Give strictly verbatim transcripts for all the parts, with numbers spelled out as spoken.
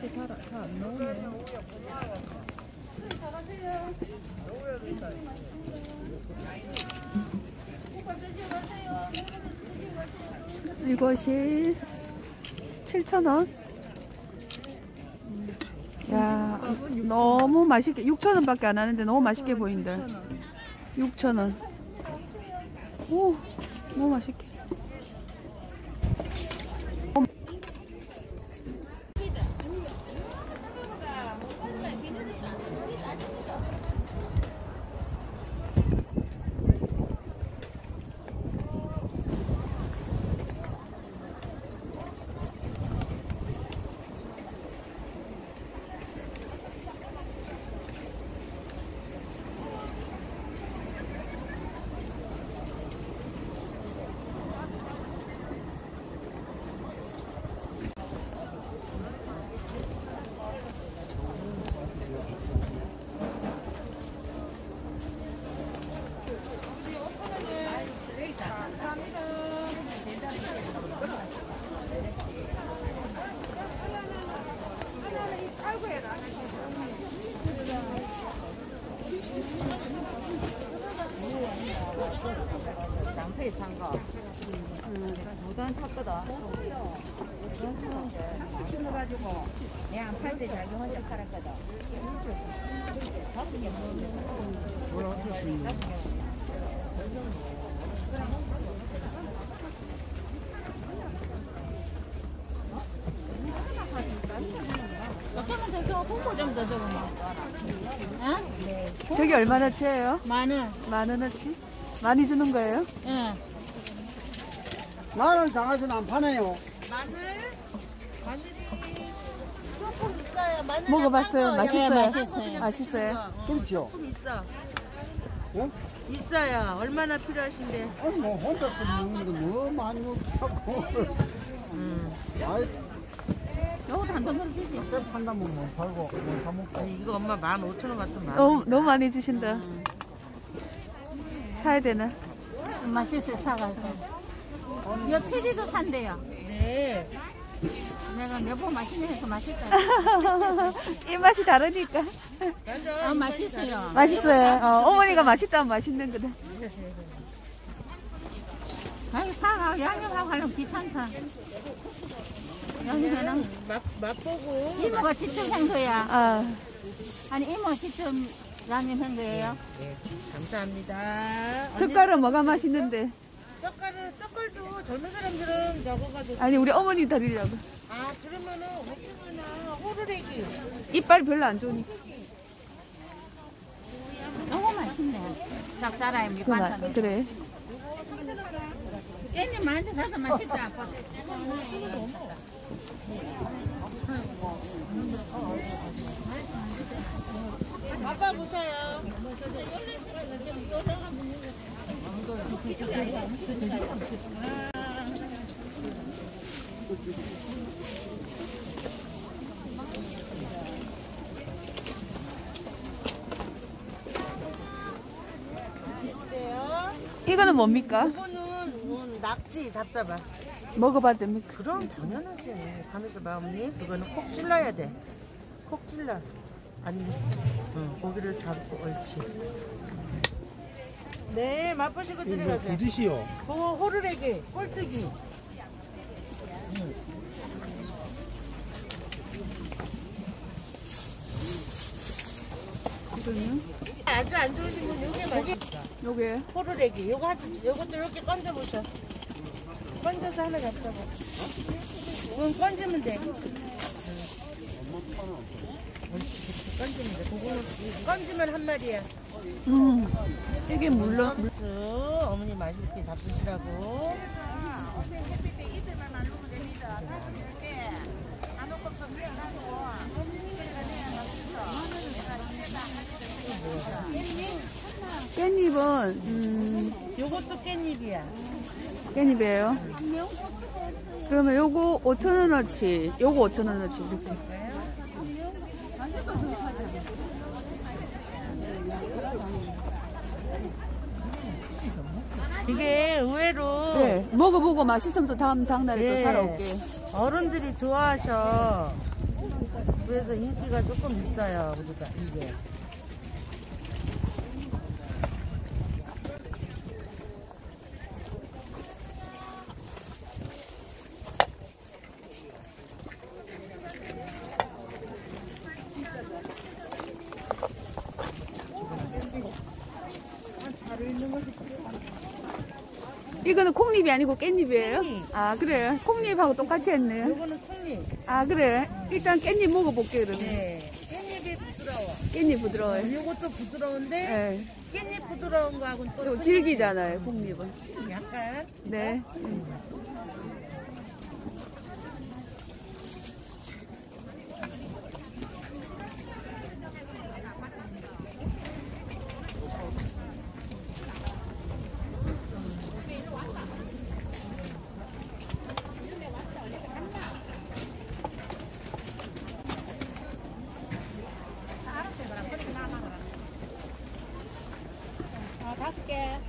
이렇게 잘 안 나오네. 이것이 칠천 원. 야, 너무 맛있게. 육천 원 밖에 안 하는데 너무 맛있게 보인다. 육천 원. 오, 너무 맛있게. 양패 산 거. 응, 무단 샀거든. 심어가지고 내가 안 팔 때 자기 혼자 팔았거든. 다섯 개 먹는데. 뭐라 어쩔 수 있냐? 어쩌면 되죠? 홍보 좀 더 적으면. 응? 네. 저기 얼마나치예요? 만 원. 만 원어치? 많이 주는 거예요? 응. 마늘 장아찌는 안 파네요. 마늘? 마늘이 조금 있어요. 마늘 먹어봤어요? 맛있어요? 네, 맛있어요. 맛있어요? 그렇죠. 조금 있어. 응? 있어요. 얼마나 필요하신데? 아니 뭐 혼자서 먹는 거 뭐 많이 먹고. 음. 아이, 요거 단돈으로 주지. 그때 판다면 뭐 팔고 뭐 사 먹고. 아니, 이거 엄마 만 오천 원 같은 만. 너무, 너무 많이 주신다. 음. 사야 되나? 맛있어요, 사가서. 요 피디도 산대요. 네. 내가 몇 번 맛있네 해서 맛있다. 입맛이 다르니까. 맞아. 아, 맛있어요. 맛있어요. 어, 어머니가 맛있다면 맛있는 거다. 아니, 사가 양념하고 하려면 귀찮다. 양념해놔. 맛, 맛보고. 이모가 직접 한 거야. 아, 아니, 이모 직접 양념한 거예요. 네, 감사합니다. 젓갈은 뭐가 맛있는데? 떡갈은, 떡갈도 젊은 사람들은 적어가지고. 아니, 우리 어머니 드리려고. 아, 그러면은, 호두나 호루레기. 이빨 별로 안 좋으니까. 너무 맛있네. 짭짤하게 그 맛, 밑반찬. 그래. 깻잎 많이 사도 맛있다. 아빠 보셔요. 이거는 뭡니까? 이거는 뭐, 낙지 잡숴봐. 먹어봐도 됩니까? 그럼 당연하지. 가면서 봐 언니. 그거는 콕 찔러야 돼. 콕 찔러. 아니, 응, 고기를 잡고 옳지. 네, 맛보시고 들어가죠. 부디시오. 그 호루레기, 꼴뚜기. 이거는? 아주 안 좋으신 분 요게 맛있어. 요게. 호루레기. 요거 하도 요것도 이렇게 건져 보셔. 건져서 하나 잡숴봐. 이건 건지면 돼. 건지면 돼. 그거는 건지면 한 마리야. 음, 이게 물론. 물... 수 어머니 맛있게 잡수시라고. 깻잎은 음, 요것도 깻잎이야. 깻잎이에요. 그러면 요거 오천 원어치, 요거 오천 원어치 이렇게. 이게 의외로 네, 먹어보고 맛있으면 또 다음 장날에 네. 또 사러 올게. 어른들이 좋아하셔. 그래서 인기가 조금 있어요. 우리가 이게. 이거는 콩잎이 아니고 깻잎이에요? 깻잎. 아 그래. 콩잎하고 똑같이 했네. 요거는 콩잎. 아 그래. 일단 깻잎 먹어볼게 그러면. 네. 깻잎이 부드러워. 깻잎 부드러워요. 요것도 부드러운데 네. 깻잎 부드러운 거하고는 또 이거 질기잖아요, 콩잎은. 약간. 네. 다섯 개.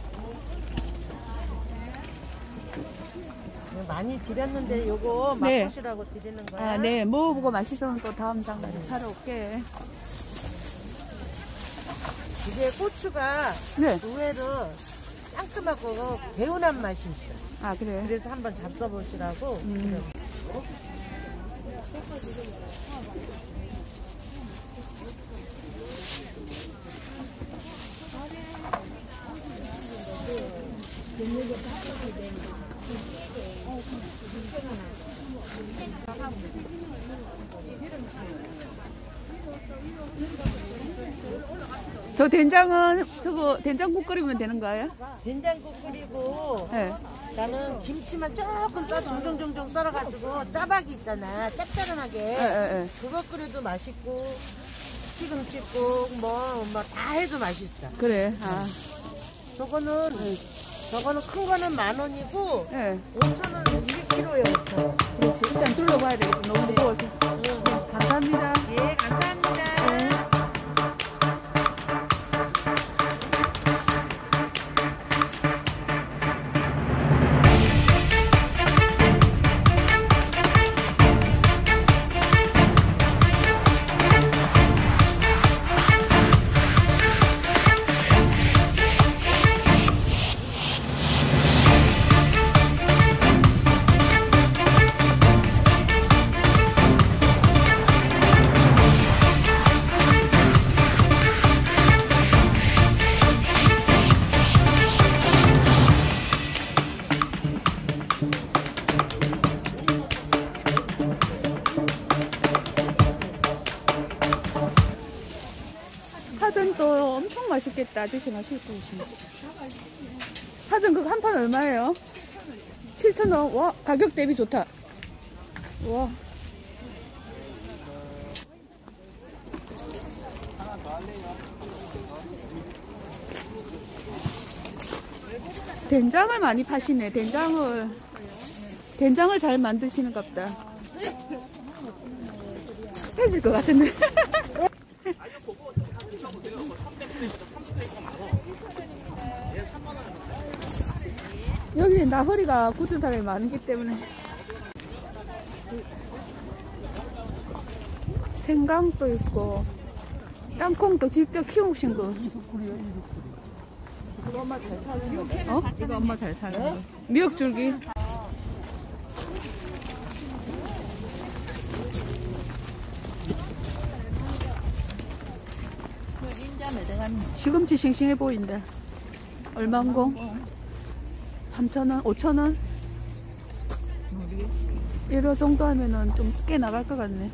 많이 드렸는데 요거 네. 맛보시라고 드리는 거야. 아, 네. 먹어보고 맛있으면 또 다음 장날에 사러 올게. 이게 고추가 네. 의외로 상큼하고 개운한 맛이 있어. 아, 그래. 그래서 한번 잡숴보시라고. 음. 저 된장은 저거 된장국 끓이면 되는 거예요? 된장국 끓이고 네. 나는 김치만 조금 썰 종종종종 썰어가지고 짜박이 있잖아 짭짤하게 네, 네, 네. 그거 끓여도 맛있고 시금치국 뭐 뭐 다 해도 맛있어. 그래. 아, 저거는 저거는 큰 거는 만 원이고 네. 오천 원 일 킬로에 오천 원. 그렇지. 일단 둘러봐야 되겠다. 너무 무거워서. 네, 감사합니다. 예, 감사합니다. 네. 파전도 엄청 맛있겠다. 아저씨 맛있게 구우시네. 파전 그거 한 판 얼마예요? 칠천 원. 와, 가격 대비 좋다. 와. 된장을 많이 파시네. 된장을 된장을 잘 만드시는 갑다. 해질 것 같은데. 여기 나 허리가 굳은 사람이 많기 때문에. 생강도 있고 땅콩도 직접 키우신 거. 이거 엄마 잘 사는 거. 어? 이거 엄마 잘 사는 거. 미역줄기. 시금치 싱싱해 보인다. 얼마인고? 삼천 원? 오천 원? 이거 정도 하면은 좀 꽤 나갈 것 같네.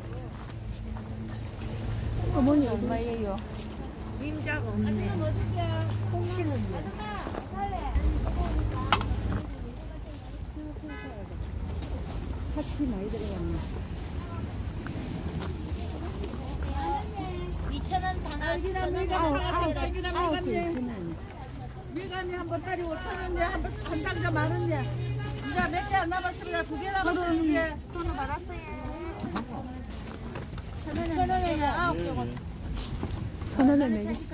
어머니 얼마예요? 임자가 없네. 콩씨는 파치 많이 들어갔네. 이천 원 당근 밀감이 한 번 딸이 오천 원이야. 한 번 한 상자 만 원이야. 이제 몇 개 안 남았으니까 두 개 남았어. 두 개. 돈 받았어요. 천 원에 아홉 개. 천 원에 네 개. 자,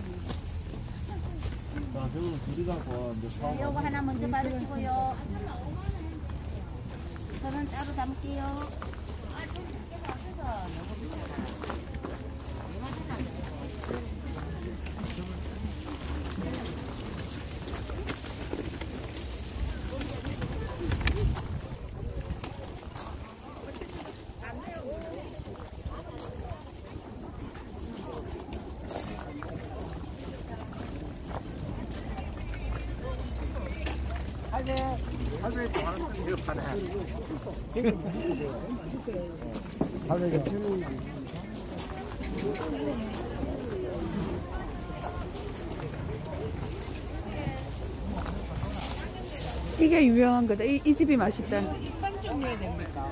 저거는 둘이 갖고 이제 사오고. 요거 하나 먼저 받으시고요. 저는 따로 담을게요. 이게 유명한 거다. 이, 이 집이 맛있다. 선정해야 됩니까?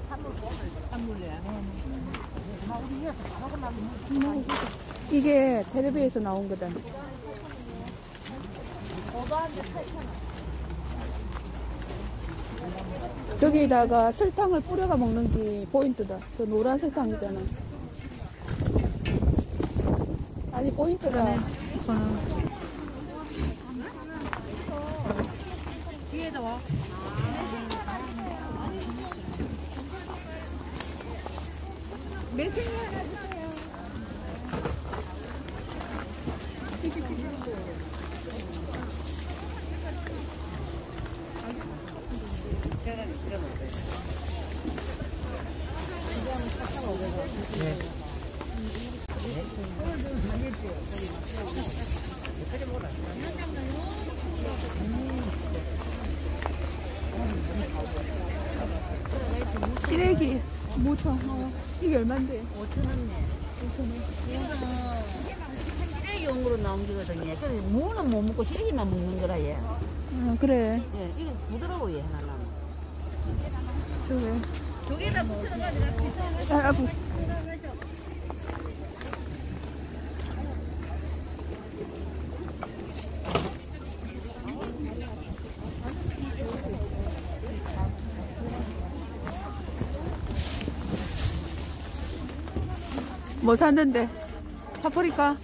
이게 텔레비에서 나온 거다. 저기다가 설탕을 뿌려가 먹는 게 포인트다. 저 노란 설탕이잖아. 아니 포인트가 저는 뒤에다 와. 매생이 하나 주세요. 시래기 무청 어. 이게 얼만데? 오천 원네. 시래기용으로 나온 거거든요. 그래서 무는 못 먹고 시래기만 먹는 거라 얘. 어, 그래. 예, 이거 부드러워 얘 하나는. 저게 두 개 다 붙여서 가지고 아, 아, 부- 뭐 샀는데? 파프리카?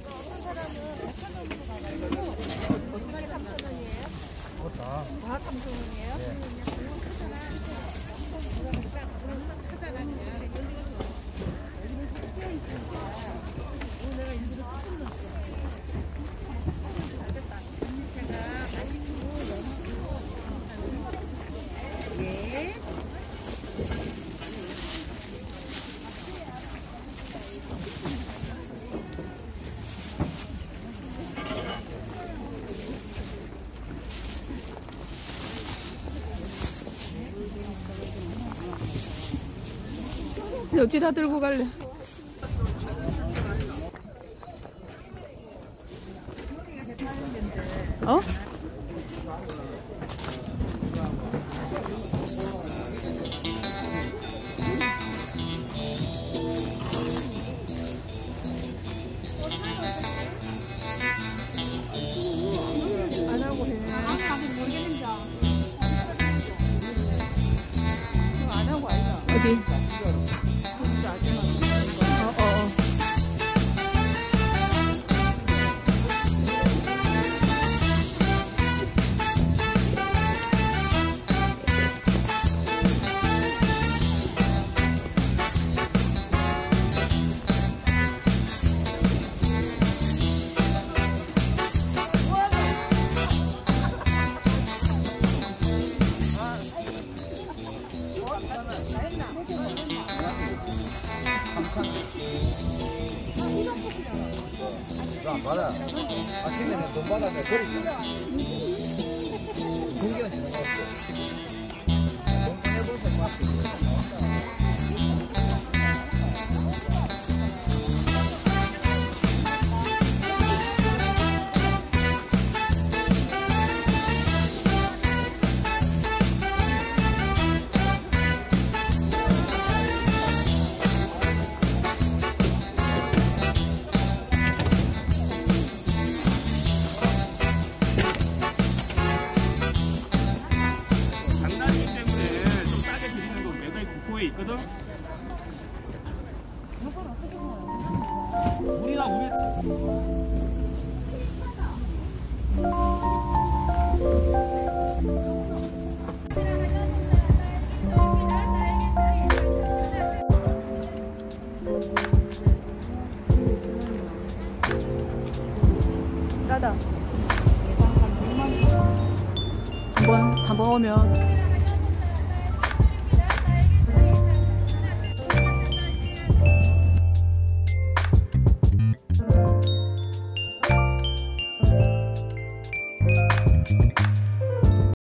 어찌다 들고 갈래? 어? 안 하고 해. 안 하고 아니다. 어디? 어, 어, 어. 안 받아. 아침에는 돈 받았네. 버리고. 공기는 주는 거 없어. 돈 꺼내버려서 맞지. 장난이기 때문에 좀 싸게 드리는 거 매달 국호에 있거든? 우리랑 우리 싸다. 한번 한번 오면